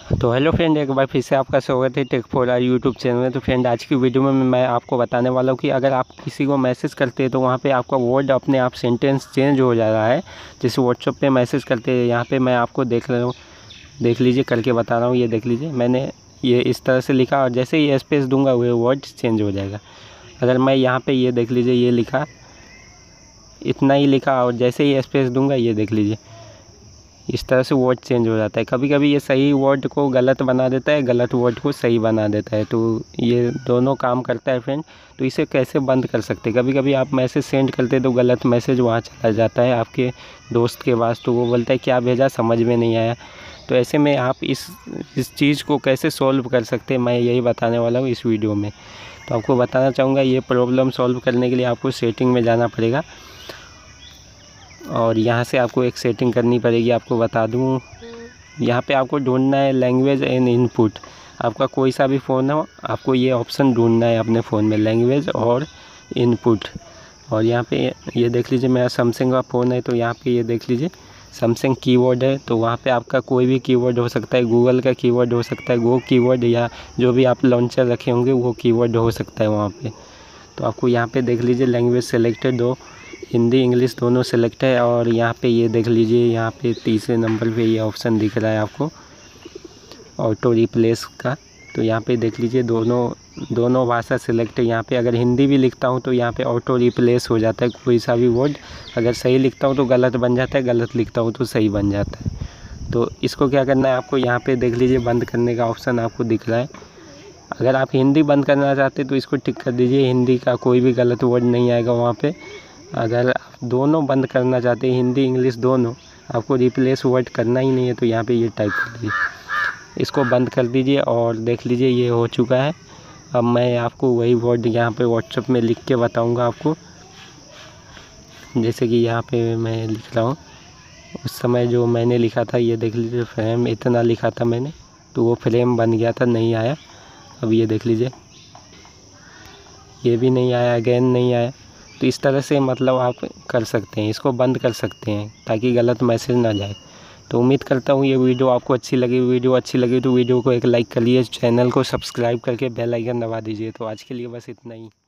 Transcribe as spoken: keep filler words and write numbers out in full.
तो hello friend, एक बार फिर से आपका स्वागत है tech four R YouTube channel में। तो फ्रेंड, आज की वीडियो में मैं आपको बताने वाला हूँ कि अगर आप किसी को मैसेज करते हैं तो वहाँ पे आपका वर्ड अपने आप सेंटेंस चेंज हो जा रहा है। जैसे व्हाट्सएप पे मैसेज करते हैं, यहाँ पे मैं आपको देख रहा हूँ, देख लीजिए, करके बता रहा हूँ। ये देख लीजिए, मैंने ये इस तरह से लिखा और जैसे ही स्पेस दूँगा वो वर्ड चेंज हो जाएगा। अगर मैं यहाँ पर ये देख लीजिए, ये लिखा, इतना ही लिखा और जैसे ही स्पेस दूँगा ये देख लीजिए, इस तरह से वर्ड चेंज हो जाता है। कभी कभी ये सही वर्ड को गलत बना देता है, गलत वर्ड को सही बना देता है। तो ये दोनों काम करता है फ्रेंड। तो इसे कैसे बंद कर सकते हैं? कभी कभी आप मैसेज सेंड करते तो गलत मैसेज वहाँ चला जाता है आपके दोस्त के पास, तो वो बोलता है क्या भेजा, समझ में नहीं आया। तो ऐसे में आप इस इस चीज़ को कैसे सॉल्व कर सकते हैं, मैं यही बताने वाला हूँ इस वीडियो में। तो आपको बताना चाहूँगा, ये प्रॉब्लम सॉल्व करने के लिए आपको सेटिंग में जाना पड़ेगा और यहाँ से आपको एक सेटिंग करनी पड़ेगी। आपको बता दूँ, यहाँ पे आपको ढूंढना है लैंग्वेज एंड इनपुट। आपका कोई सा भी फ़ोन हो, आपको ये ऑप्शन ढूंढना है अपने फ़ोन में, लैंग्वेज और इनपुट। और यहाँ पे ये देख लीजिए, मेरा सैमसंग का फ़ोन है तो यहाँ पे ये देख लीजिए सैमसंग कीवर्ड है। तो वहाँ पे आपका कोई भी कीवर्ड हो सकता है, गूगल का कीवर्ड हो सकता है, गो कीवर्ड, या जो भी आप लॉन्चर रखे होंगे वो कीवर्ड हो सकता है वहाँ पे। तो आपको यहाँ पे देख लीजिए लैंग्वेज सेलेक्टेड दो, हिंदी इंग्लिश दोनों सेलेक्ट है। और यहाँ पे ये देख लीजिए, यहाँ पे तीसरे नंबर पे ये ऑप्शन दिख रहा है आपको ऑटो रिप्लेस का। तो यहाँ पे देख लीजिए दोनों दोनों भाषा सेलेक्ट है। यहाँ पे अगर हिंदी भी लिखता हूँ तो यहाँ पे ऑटो रिप्लेस हो जाता है, कोई सा भी वर्ड अगर सही लिखता हूँ तो गलत बन जाता है, गलत लिखता हूँ तो सही बन जाता है। तो इसको क्या करना है आपको, यहाँ पे देख लीजिए बंद करने का ऑप्शन आपको दिख रहा है। अगर आप हिंदी बंद करना चाहते तो इसको टिक कर दीजिए, हिंदी का कोई भी गलत वर्ड नहीं आएगा वहाँ पे। अगर आप दोनों बंद करना चाहते हैं, हिंदी इंग्लिश दोनों, आपको रिप्लेस वर्ड करना ही नहीं है, तो यहाँ पे ये टाइप कर दीजिए, इसको बंद कर दीजिए और देख लीजिए ये हो चुका है। अब मैं आपको वही वर्ड यहाँ पे व्हाट्सएप में लिख के बताऊँगा आपको। जैसे कि यहाँ पे मैं लिख रहा हूँ, उस समय जो मैंने लिखा था ये देख लीजिए, फ्रेम इतना लिखा था मैंने, तो वो फ्रेम बन गया था, नहीं आया। अब ये देख लीजिए, ये भी नहीं आया, अगेन नहीं आया। तो इस तरह से मतलब आप कर सकते हैं, इसको बंद कर सकते हैं ताकि गलत मैसेज ना जाए। तो उम्मीद करता हूँ ये वीडियो आपको अच्छी लगी। वीडियो अच्छी लगी तो वीडियो को एक लाइक करिए, चैनल को सब्सक्राइब करके बेल आइकन दबा दीजिए। तो आज के लिए बस इतना ही।